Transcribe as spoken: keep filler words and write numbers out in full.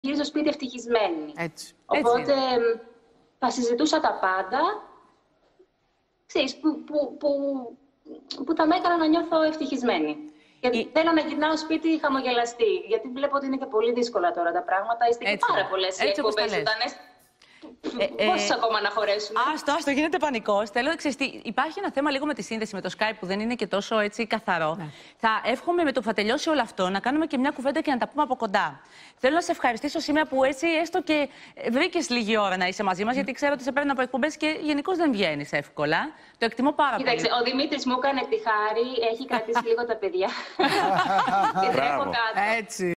γυρίζω σπίτι ευτυχισμένη. Έτσι. Οπότε Έτσι θα συζητούσα τα πάντα, ξέρεις, που, που, που, που θα με έκανα να νιώθω ευτυχισμένη. Γιατί Η... θέλω να γυρνάω σπίτι χαμογελαστή, γιατί βλέπω ότι είναι και πολύ δύσκολα τώρα τα πράγματα. Είστε και πάρα πολλές οι εκπομπές ζωντανές. Ε, Πόσες ε, ακόμα να χωρέσουμε. Άστο, άστο, γίνεται πανικός. Θέλω, ξέρεις τι, υπάρχει ένα θέμα λίγο με τη σύνδεση με το Skype που δεν είναι και τόσο έτσι καθαρό. Ναι. Θα εύχομαι με το που θα τελειώσει όλο αυτό να κάνουμε και μια κουβέντα και να τα πούμε από κοντά. Θέλω να σε ευχαριστήσω σήμερα που έτσι έστω και βρήκες λίγη ώρα να είσαι μαζί μας, γιατί ξέρω ότι σε παίρνω από εκπομπές και γενικώς δεν βγαίνεις εύκολα. Το εκτιμώ πάρα πολύ. Κοίταξε, ο Δημήτρης μου έκανε τη χάρη, έχει κρατήσει λίγο τα παιδιά. Και τρέχω κάτω. Έτσι.